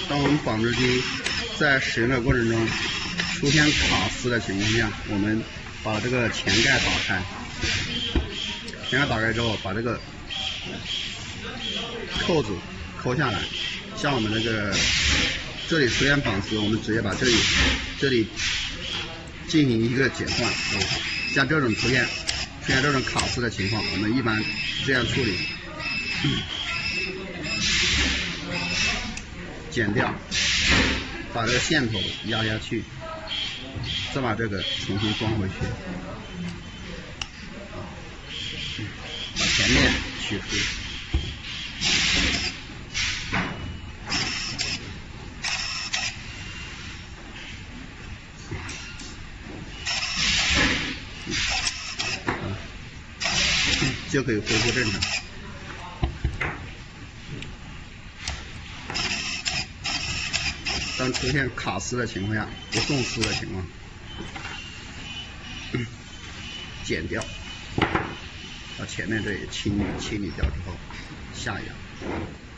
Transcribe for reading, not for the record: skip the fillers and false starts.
当我们纺织机在使用的过程中出现卡丝的情况下，我们把这个前盖打开，前盖打开之后，把这个扣子抠下来，像我们那个这里出现绑丝，我们直接把这里进行一个剪断。像这种出现这种卡丝的情况，我们一般是这样处理。剪掉，把这个线头压下去，再把这个重新装回去，把前面取出。就可以恢复正常。当出现卡丝的情况下，不送丝的情况，剪掉，把前面这里清理掉之后，下压。